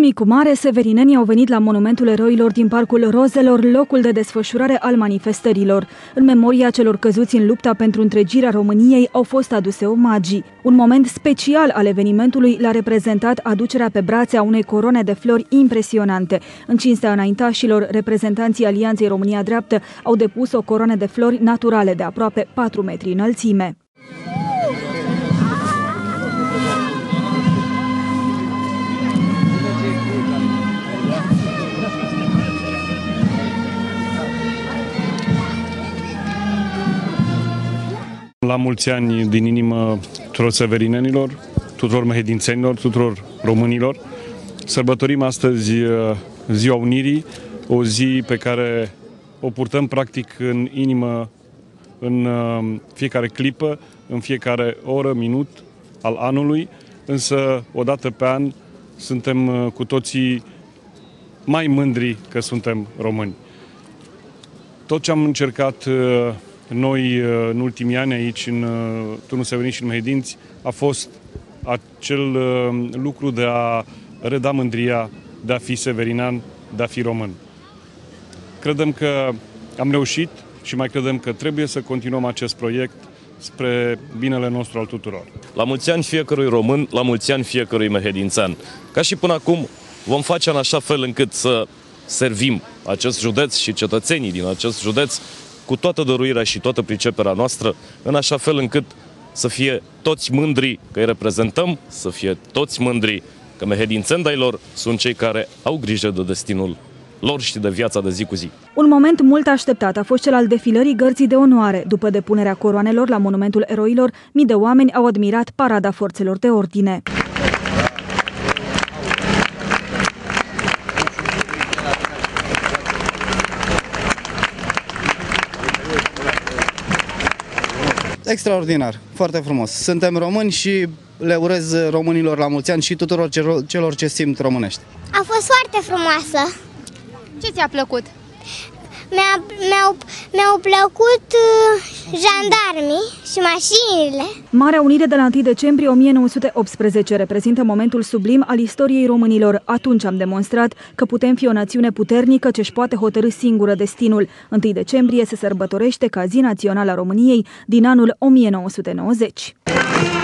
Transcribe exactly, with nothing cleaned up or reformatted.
Mulțumi cu mare, severinenii au venit la Monumentul Eroilor din Parcul Rozelor, locul de desfășurare al manifestărilor. În memoria celor căzuți în lupta pentru întregirea României au fost aduse omagii. Un moment special al evenimentului l-a reprezentat aducerea pe brațe a unei coroane de flori impresionante. În cinstea înaintașilor, reprezentanții Alianței România Dreaptă au depus o coroană de flori naturale de aproape patru metri înălțime. La mulți ani din inimă tuturor severinenilor, tuturor mehedințenilor, tuturor românilor. Sărbătorim astăzi Ziua Unirii, o zi pe care o purtăm practic în inimă în fiecare clipă, în fiecare oră, minut al anului, însă odată pe an suntem cu toții mai mândri că suntem români. Tot ce am încercat noi, în ultimii ani, aici, în Turnul Severin și în Mehedinți, a fost acel lucru de a reda mândria de a fi severinean, de a fi român. Credem că am reușit și mai credem că trebuie să continuăm acest proiect spre binele nostru al tuturor. La mulți ani fiecărui român, la mulți ani fiecărui mehedințean. Ca și până acum, vom face în așa fel încât să servim acest județ și cetățenii din acest județ cu toată dăruirea și toată priceperea noastră, în așa fel încât să fie toți mândri că îi reprezentăm, să fie toți mândri că mehedințendailor sunt cei care au grijă de destinul lor și de viața de zi cu zi. Un moment mult așteptat a fost cel al defilării Gărții de Onoare. După depunerea coroanelor la Monumentul Eroilor, mii de oameni au admirat parada forțelor de ordine. Extraordinar, foarte frumos. Suntem români și le urez românilor la mulți ani și tuturor celor ce simt românești. A fost foarte frumoasă. Ce ți-a plăcut? Mi-au mi-au plăcut jandarmii și mașinile. Marea Unire de la întâi decembrie o mie nouă sute optsprezece reprezintă momentul sublim al istoriei românilor. Atunci am demonstrat că putem fi o națiune puternică ce își poate hotărî singură destinul. întâi decembrie se sărbătorește ca zi națională a României din anul o mie nouă sute nouăzeci.